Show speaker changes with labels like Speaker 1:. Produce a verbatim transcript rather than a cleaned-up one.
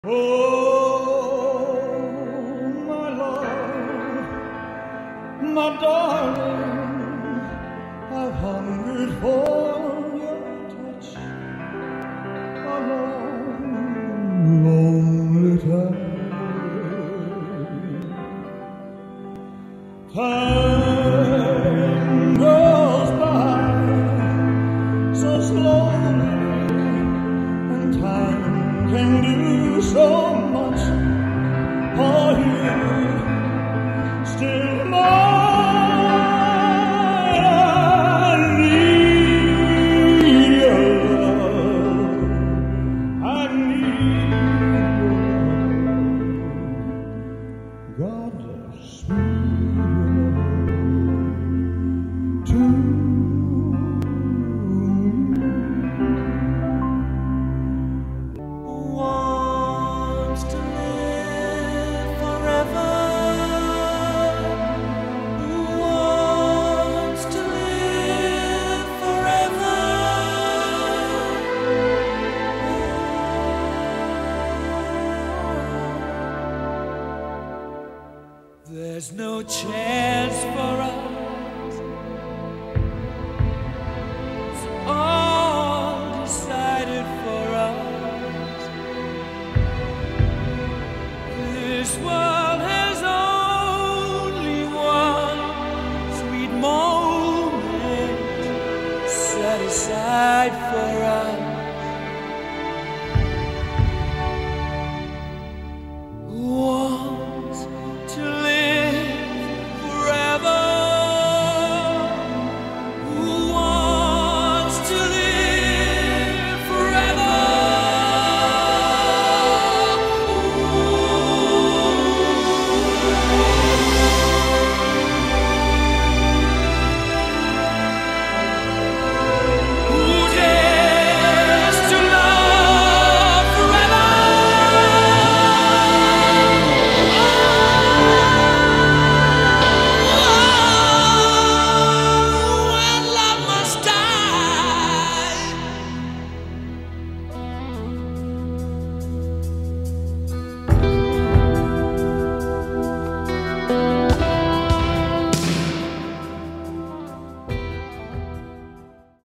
Speaker 1: Oh, my love, my darling, I've hungered for your touch a long, lonely time. Time goes by so slowly, and time can do so much for you. Still mine, I need your love. I need your love. God bless me too.
Speaker 2: There's no chance for us, it's all decided for us. This world